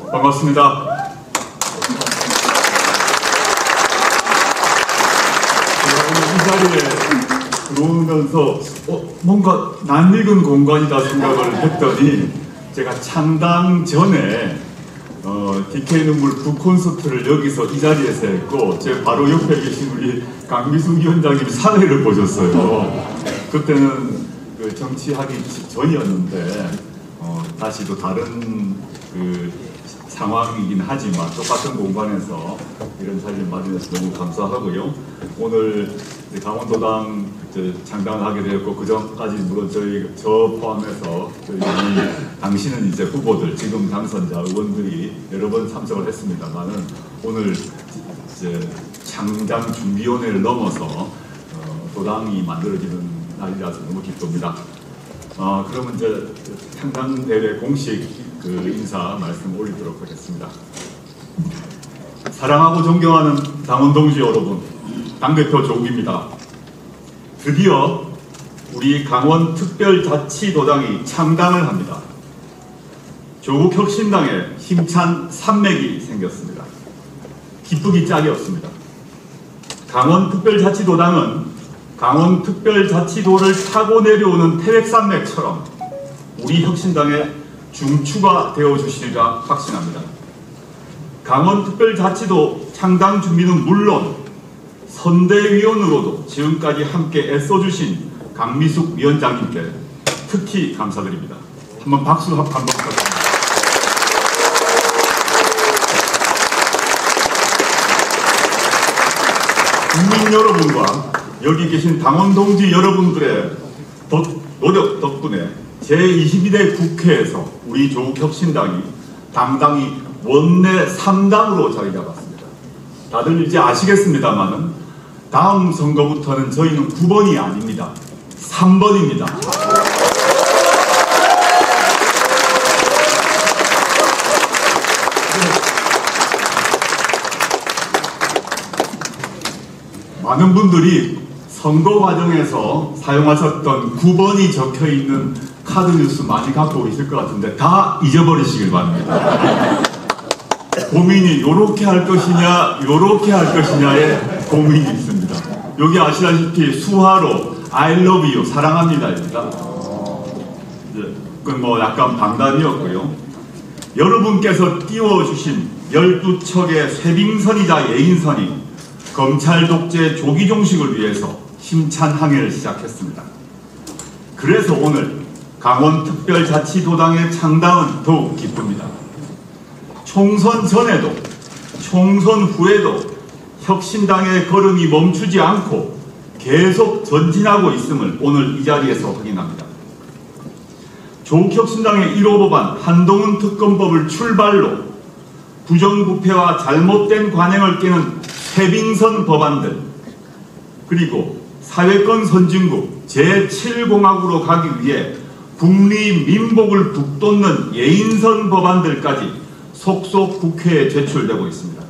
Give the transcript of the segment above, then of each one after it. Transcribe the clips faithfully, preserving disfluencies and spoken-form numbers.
반갑습니다. 이 자리에 들어오면서 어, 뭔가 낯익은 공간이다 생각을 했더니 제가 창당 전에 어, 디케이 눈물 북콘서트를 여기서 이 자리에서 했고 제 바로 옆에 계신 우리 강미숙 위원장님 사회를 보셨어요. 그때는 그 정치하기 전이었는데 어, 다시 또 다른 그 상황이긴 하지만 똑같은 공간에서 이런 자리를 마련해서 너무 감사하고요. 오늘 강원도당 창당을 하게 되었고 그 전까지 물론 저희 저 포함해서 저희 당신은 이제 후보들 지금 당선자 의원들이 여러 번 참석을 했습니다만은 오늘 이제 창당 준비위원회를 넘어서 어, 도당이 만들어지는 날이라서 너무 기쁩니다. 어, 그러면 이제 창당 대회 공식 그 인사 말씀 올리도록 하겠습니다. 사랑하고 존경하는 당원 동지 여러분, 당대표 조국입니다. 드디어 우리 강원특별자치도당이 창당을 합니다. 조국혁신당에 힘찬 산맥이 생겼습니다. 기쁘기 짝이 없습니다. 강원특별자치도당은 강원특별자치도를 타고 내려오는 태백산맥처럼 우리 혁신당의 중추가 되어주시리라 확신합니다. 강원특별자치도 창당 준비는 물론 선대위원으로도 지금까지 함께 애써주신 강미숙 위원장님께 특히 감사드립니다. 한번 박수 한번 부탁드립니다. 국민 여러분과 여기 계신 당원 동지 여러분들의 노력 덕분에 제이십이 대 국회에서 우리 조국혁신당이 당당히 원내 삼 당으로 자리 잡았습니다. 다들 이제 아시겠습니다만은 다음 선거부터는 저희는 구 번이 아닙니다. 삼 번입니다. 많은 분들이 선거 과정에서 사용하셨던 구 번이 적혀있는 카드 뉴스 많이 갖고 계실 것 같은데 다 잊어버리시길 바랍니다. 고민이 요렇게 할 것이냐 요렇게 할 것이냐의 고민이 있습니다. 여기 아시다시피 수화로 I love you 사랑합니다입니다. 그건 뭐 약간 방단이었고요. 여러분께서 띄워주신 열두 척의 쇄빙선이자 예인선이 검찰 독재 조기 종식을 위해서 힘찬 항해를 시작했습니다. 그래서 오늘 강원특별자치도당의 창당은 더욱 기쁩니다. 총선 전에도 총선 후에도 혁신당의 걸음이 멈추지 않고 계속 전진하고 있음을 오늘 이 자리에서 확인합니다. 조국혁신당의 일 호 법안 한동훈 특검법을 출발로 부정부패와 잘못된 관행을 깨는 쇄빙선 법안들 그리고 사회권 선진국 제칠 공화국으로 가기 위해 국리 민복을 북돋는 예인선 법안들까지 속속 국회에 제출되고 있습니다.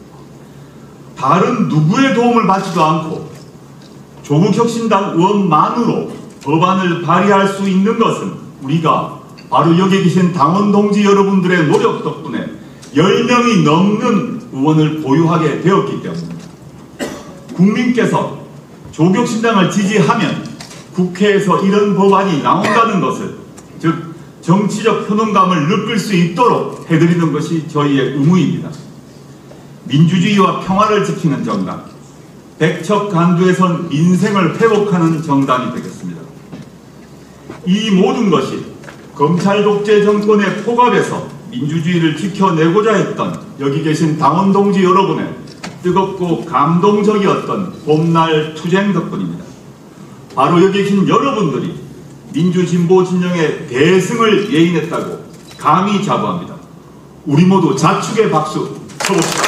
다른 누구의 도움을 받지도 않고 조국혁신당 의원만으로 법안을 발의할 수 있는 것은 우리가 바로 여기 계신 당원 동지 여러분들의 노력 덕분에 열 명이 넘는 의원을 보유하게 되었기 때문입니다. 국민께서 조국혁신당을 지지하면 국회에서 이런 법안이 나온다는 것을 즉 정치적 효능감을 느낄 수 있도록 해드리는 것이 저희의 의무입니다. 민주주의와 평화를 지키는 정당, 백척간두에선 민생을 회복하는 정당이 되겠습니다. 이 모든 것이 검찰 독재 정권의 포갑에서 민주주의를 지켜내고자 했던 여기 계신 당원 동지 여러분의 뜨겁고 감동적이었던 봄날 투쟁 덕분입니다. 바로 여기 계신 여러분들이 민주진보 진영의 대승을 예인했다고 감히 자부합니다. 우리 모두 자축의 박수 쳐봅시다.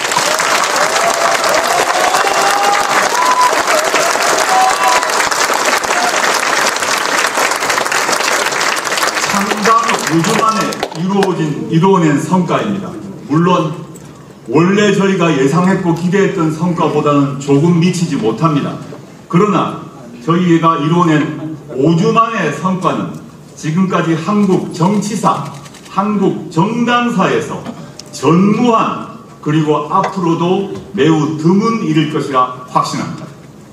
창당 오 주 만에 이루어진, 이루어낸 성과입니다. 물론 원래 저희가 예상했고 기대했던 성과보다는 조금 미치지 못합니다. 그러나 저희가 이루어낸 오 주 만의 성과는 지금까지 한국 정치사, 한국 정당사에서 전무한 그리고 앞으로도 매우 드문 일일 것이라 확신합니다.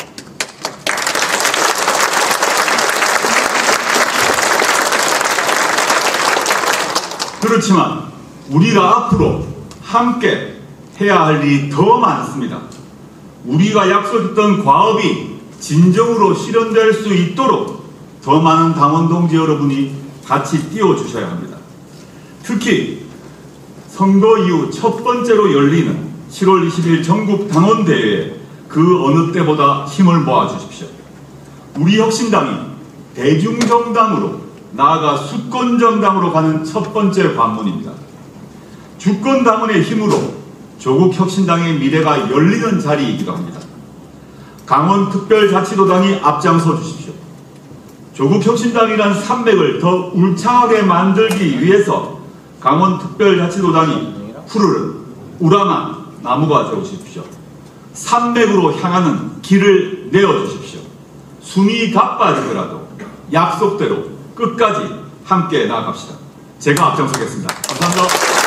그렇지만 우리가 앞으로 함께 해야 할 일이 더 많습니다. 우리가 약속했던 과업이 진정으로 실현될 수 있도록 더 많은 당원 동지 여러분이 같이 띄워주셔야 합니다. 특히 선거 이후 첫 번째로 열리는 칠월 이십일 전국 당원대회에 그 어느 때보다 힘을 모아주십시오. 우리 혁신당이 대중정당으로 나아가 수권정당으로 가는 첫 번째 관문입니다. 주권당원의 힘으로 조국혁신당의 미래가 열리는 자리이기도 합니다. 강원특별자치도당이 앞장서 주십시오. 조국혁신당이란 산맥을 더 울창하게 만들기 위해서 강원특별자치도당이 푸르른 우람한 나무가 되어주십시오. 산맥으로 향하는 길을 내어주십시오. 숨이 가빠지더라도 약속대로 끝까지 함께 나아갑시다. 제가 앞장서겠습니다. 감사합니다.